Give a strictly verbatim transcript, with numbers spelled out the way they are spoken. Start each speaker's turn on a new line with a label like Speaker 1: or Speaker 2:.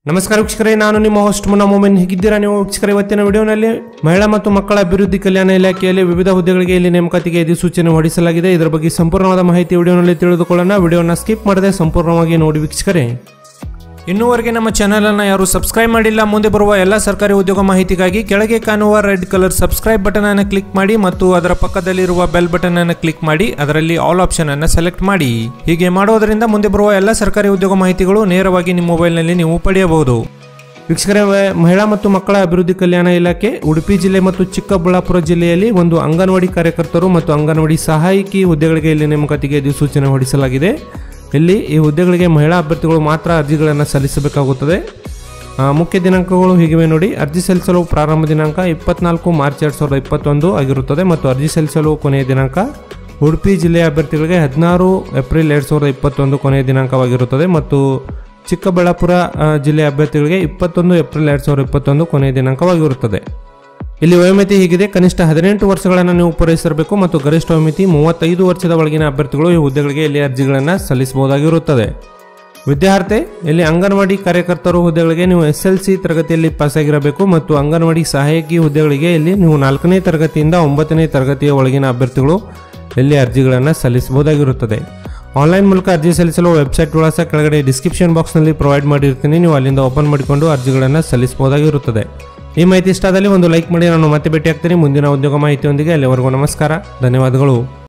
Speaker 1: ನಮಸ್ಕಾರ ವೀಕ್ಷಕರೇ, ನಾನು ನಿಮ್ಮ ಹೋಸ್ಟ್ ಮುನ್ನಾ ಮೊಮೆನ್. ಹೇಗಿದ್ದೀರಾ ನೀವು ವೀಕ್ಷಕರೇ? ಇವತ್ತಿನ ವಿಡಿಯೋನಲ್ಲಿ ಮಹಿಳಾ ಮತ್ತು ಮಕ್ಕಳ ಅಭಿವೃದ್ಧಿ ಕಲ್ಯಾಣ ಇಲಾಖೆಯಲ್ಲಿ ವಿವಿಧ ಹುದ್ದೆಗಳಿಗೆ ಇಲ್ಲಿ ನೇಮಕಾತಿಗೆ ಅಧಿಸೂಚನೆ ಹೊರಡಿಸಲಾಗಿದೆ. ಇದರ ಬಗ್ಗೆ ಸಂಪೂರ್ಣವಾದ ಮಾಹಿತಿ ವಿಡಿಯೋನಲ್ಲಿ ತಿಳಿದುಕೊಳ್ಳೋಣ. ವಿಡಿಯೋನ ಸ್ಕಿಪ್ ಮಾಡದೆ ಸಂಪೂರ್ಣವಾಗಿ ನೋಡಿ ವೀಕ್ಷಕರೇ. ಇನ್ನೂವರೆಗೆ ನಮ್ಮ ಚಾನೆಲ್ ಅನ್ನು ಯಾರು ಸಬ್ಸ್ಕ್ರೈಬ್ ಮಾಡಿಲ್ಲ, ಮುಂದೆ ಬರುವ ಎಲ್ಲ ಸರ್ಕಾರಿ ಉದ್ಯೋಗ ಮಾಹಿತಿಗಾಗಿ ಕೆಳಗೆ ಕಾಣುವ ರೆಡ್ ಕಲರ್ ಸಬ್ಸ್ಕ್ರೈಬ್ ಬಟನ್ ಅನ್ನು ಕ್ಲಿಕ್ ಮಾಡಿ ಮತ್ತು ಅದರ ಪಕ್ಕದಲ್ಲಿರುವ ಬೆಲ್ ಬಟನ್ ಅನ್ನು ಕ್ಲಿಕ್ ಮಾಡಿ ಅದರಲ್ಲಿ ಆಲ್ ಆಪ್ಷನ್ ಅನ್ನು ಸೆಲೆಕ್ಟ್ ಮಾಡಿ. ಹೀಗೆ ಮಾಡೋದರಿಂದ ಮುಂದೆ ಬರುವ ಎಲ್ಲ ಸರ್ಕಾರಿ ಉದ್ಯೋಗ ಮಾಹಿತಿಗಳು ನೇರವಾಗಿ ನಿಮ್ಮ ಮೊಬೈಲ್ನಲ್ಲಿ ನೀವು ಪಡೆಯಬಹುದು. ವೀಕ್ಷಕರೇ, ಮಹಿಳಾ ಮತ್ತು ಮಕ್ಕಳ ಅಭಿವೃದ್ಧಿ ಕಲ್ಯಾಣ ಇಲಾಖೆ ಉಡುಪಿ ಜಿಲ್ಲೆ ಮತ್ತು ಚಿಕ್ಕಬಳ್ಳಾಪುರ ಜಿಲ್ಲೆಯಲ್ಲಿ ಒಂದು ಅಂಗನವಾಡಿ ಕಾರ್ಯಕರ್ತರು ಮತ್ತು ಅಂಗನವಾಡಿ ಸಹಾಯಕಿ ಹುದ್ದೆಗಳಿಗೆ ಇಲ್ಲಿ ನೇಮಕಾತಿಗೆ ಅಧಿಸೂಚನೆ ಹೊರಡಿಸಲಾಗಿದೆ. ಇಲ್ಲಿ ಈ ಹುದ್ದೆಗಳಿಗೆ ಮಹಿಳಾ ಅಭ್ಯರ್ಥಿಗಳು ಮಾತ್ರ ಅರ್ಜಿಗಳನ್ನು ಸಲ್ಲಿಸಬೇಕಾಗುತ್ತದೆ. ಮುಖ್ಯ ದಿನಾಂಕಗಳು ಹೀಗಿವೆ ನೋಡಿ. ಅರ್ಜಿ ಸಲ್ಲಿಸಲು ಪ್ರಾರಂಭ ದಿನಾಂಕ ಇಪ್ಪತ್ನಾಲ್ಕು ಮಾರ್ಚ್ ಎರಡು ಸಾವಿರದ ಇಪ್ಪತ್ತೊಂದು ಆಗಿರುತ್ತದೆ ಮತ್ತು ಅರ್ಜಿ ಸಲ್ಲಿಸಲು ಕೊನೆಯ ದಿನಾಂಕ ಉಡುಪಿ ಜಿಲ್ಲೆಯ ಅಭ್ಯರ್ಥಿಗಳಿಗೆ ಹದಿನಾರು ಏಪ್ರಿಲ್ ಎರಡು ಸಾವಿರದ ಇಪ್ಪತ್ತೊಂದು ಕೊನೆಯ ದಿನಾಂಕವಾಗಿರುತ್ತದೆ ಮತ್ತು ಚಿಕ್ಕಬಳ್ಳಾಪುರ ಜಿಲ್ಲೆಯ ಅಭ್ಯರ್ಥಿಗಳಿಗೆ ಇಪ್ಪತ್ತೊಂದು ಏಪ್ರಿಲ್ ಎರಡು ಸಾವಿರದ ಇಪ್ಪತ್ತೊಂದು ಕೊನೆಯ ದಿನಾಂಕವಾಗಿರುತ್ತದೆ. ಇಲ್ಲಿ ವಯೋಮಿತಿ ಹೀಗಿದೆ. ಕನಿಷ್ಠ ಹದಿನೆಂಟು ವರ್ಷಗಳನ್ನು ನೀವು ಪೂರೈಸಿರಬೇಕು ಮತ್ತು ಗರಿಷ್ಠ ವಯೋಮಿತಿ ಮೂವತ್ತೈದು ವರ್ಷದ ಒಳಗಿನ ಅಭ್ಯರ್ಥಿಗಳು ಈ ಹುದ್ದೆಗಳಿಗೆ ಇಲ್ಲಿ ಅರ್ಜಿಗಳನ್ನು ಸಲ್ಲಿಸಬಹುದಾಗಿರುತ್ತದೆ. ವಿದ್ಯಾರ್ಥಿ ಇಲ್ಲಿ ಅಂಗನವಾಡಿ ಕಾರ್ಯಕರ್ತರು ಹುದ್ದೆಗಳಿಗೆ ನೀವು ಎಸ್ ಎಲ್ ಸಿ ತರಗತಿಯಲ್ಲಿ ಪಾಸಾಗಿರಬೇಕು ಮತ್ತು ಅಂಗನವಾಡಿ ಸಹಾಯಕಿ ಹುದ್ದೆಗಳಿಗೆ ಇಲ್ಲಿ ನೀವು ನಾಲ್ಕನೇ ತರಗತಿಯಿಂದ ಒಂಬತ್ತನೇ ತರಗತಿಯ ಒಳಗಿನ ಅಭ್ಯರ್ಥಿಗಳು ಇಲ್ಲಿ ಅರ್ಜಿಗಳನ್ನು ಸಲ್ಲಿಸಬಹುದಾಗಿರುತ್ತದೆ. ಆನ್ಲೈನ್ ಮೂಲಕ ಅರ್ಜಿ ಸಲ್ಲಿಸಲು ವೆಬ್ಸೈಟ್ ವಿಳಾಸ ಕೆಳಗಡೆ ಡಿಸ್ಕ್ರಿಪ್ಷನ್ ಬಾಕ್ಸ್ನಲ್ಲಿ ಪ್ರೊವೈಡ್ ಮಾಡಿರ್ತೀನಿ. ನೀವು ಅಲ್ಲಿಂದ ಓಪನ್ ಮಾಡಿಕೊಂಡು ಅರ್ಜಿಗಳನ್ನು ಸಲ್ಲಿಸಬಹುದಾಗಿರುತ್ತದೆ. ಈ ಮಾಹಿತಿ ಇಷ್ಟ ಆದಲ್ಲಿ ಒಂದು ಲೈಕ್ ಮಾಡಿ. ನಾನು ಮತ್ತೆ ಭೇಟಿ ಆಗ್ತೀನಿ ಮುಂದಿನ ಉದ್ಯೋಗ ಮಾಹಿತಿಯೊಂದಿಗೆ. ಅಲ್ಲಿವರೆಗೂ ನಮಸ್ಕಾರ, ಧನ್ಯವಾದಗಳು.